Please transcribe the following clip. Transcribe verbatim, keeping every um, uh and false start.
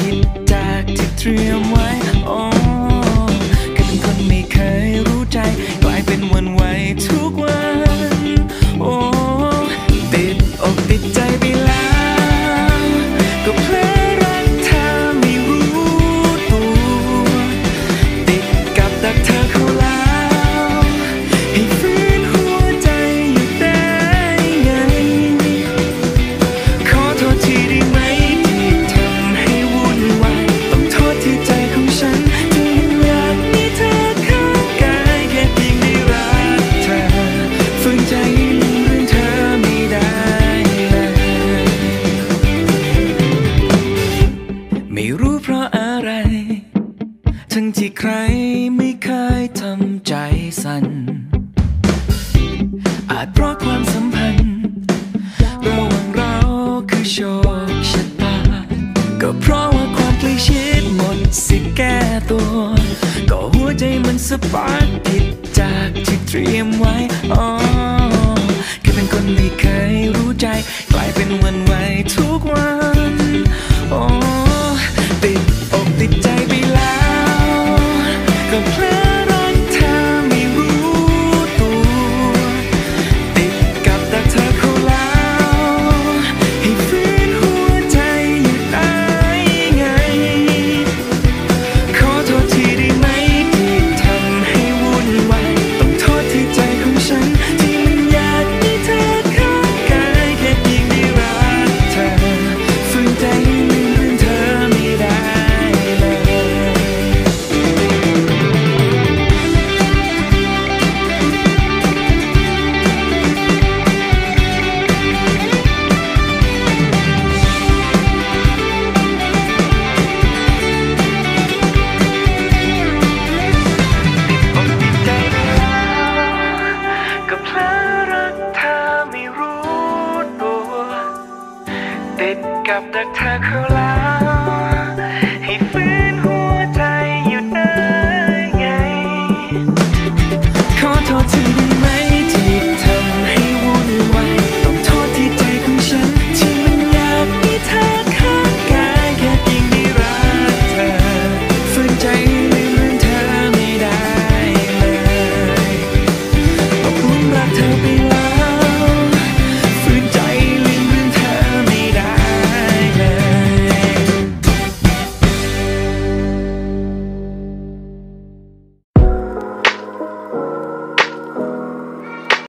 ผิดจากที่เตรียมไว้โอ้แค่เป็นคนไม่เคยรู้ใจกลายเป็นวันไหวทุกวันโอ้ติดอกติดใจไปแล้วก็เพลอรักเธอไม่รู้ตัวติดกับดักเธอเข้าแล้วให้ฟื้นหัวใจอยู่ได้ไงขอโทษทีได้ไหมที่ทำให้วุ่นวายต้องโทษที่ใจของฉันที่อยากมีเธอข้างกายแค่เพียงได้รักเธอฝืนใจให้ลืมเรื่องเธอไม่ได้เลยไม่รู้เพราะอะไรทั้งที่ใครไม่เคยทำใจสั่นอาจเพราะความสัมพันธ์ระหว่างเราคือโชคชะตาก็เพราะว่าความใกล้ชิดหมดสิทธิ์แก้ตัวก็หัวใจมันสปาร์คผิดจากที่เตรียมไว้อ๋อแค่เป็นคนไม่เคยรู้ใจกลายเป็นวันไหวทุกวันอ๋อ